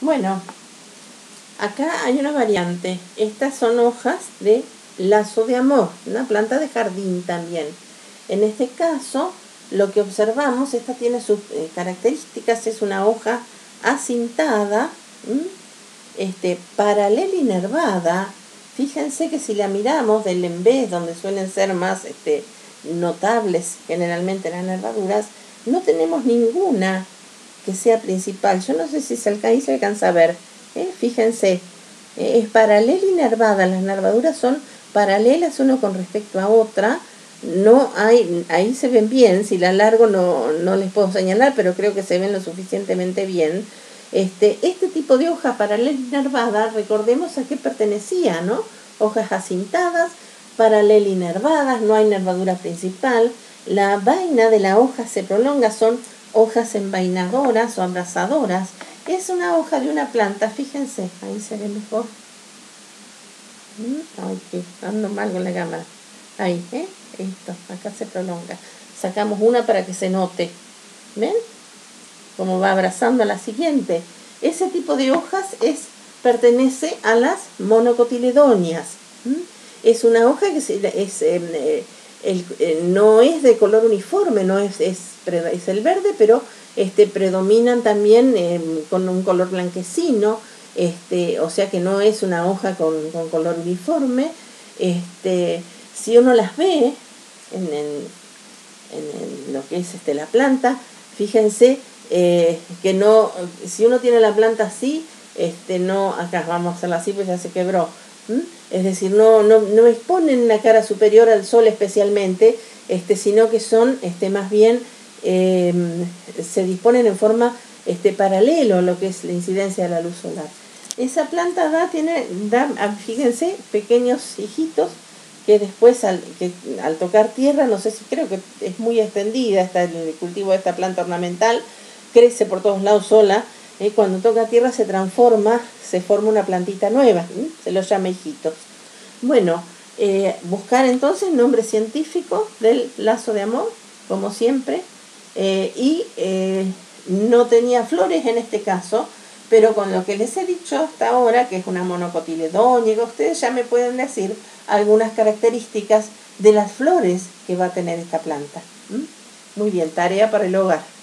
Bueno, acá hay una variante. Estas son hojas de lazo de amor, una planta de jardín también. En este caso, lo que observamos, esta tiene sus características, es una hoja acintada, paralela y nervada. Fíjense que si la miramos del en vez, donde suelen ser más notables generalmente las nervaduras, no tenemos ninguna que sea principal. Yo no sé si se alcanza a ver. Fíjense, es paralela y nervada. Las nervaduras son paralelas una con respecto a otra. No hay, ahí se ven bien. Si la largo no les puedo señalar, pero creo que se ven lo suficientemente bien. Este tipo de hoja paralela y nervada, recordemos a qué pertenecía, ¿no? Hojas acintadas, paralela y nervadas, no hay nervadura principal. La vaina de la hoja se prolonga, son hojas envainadoras o abrazadoras. Es una hoja de una planta, fíjense, ahí se ve mejor. Ay, que ando mal con la cámara. Ahí, esto, acá se prolonga. Sacamos una para que se note. ¿Ven? Como va abrazando a la siguiente. Ese tipo de hojas pertenece a las monocotiledóneas. Es una hoja que no es de color uniforme, no es el verde, pero predominan también con un color blanquecino, o sea que no es una hoja con color uniforme. Si uno las ve en lo que es la planta, fíjense que no, si uno tiene la planta así, no, acá vamos a hacerla así pues ya se quebró. Es decir, no exponen la cara superior al sol especialmente, sino que son más bien se disponen en forma paralelo a lo que es la incidencia de la luz solar. Esa planta da, fíjense, pequeños hijitos que después al tocar tierra, no sé si creo que es muy extendida el cultivo de esta planta ornamental, crece por todos lados sola. Cuando toca tierra se transforma, se forma una plantita nueva, se los llama hijitos. Bueno, buscar entonces nombre científico del lazo de amor, como siempre, no tenía flores en este caso, pero con lo que les he dicho hasta ahora, que es una monocotiledónea, ustedes ya me pueden decir algunas características de las flores que va a tener esta planta. Muy bien, tarea para el hogar.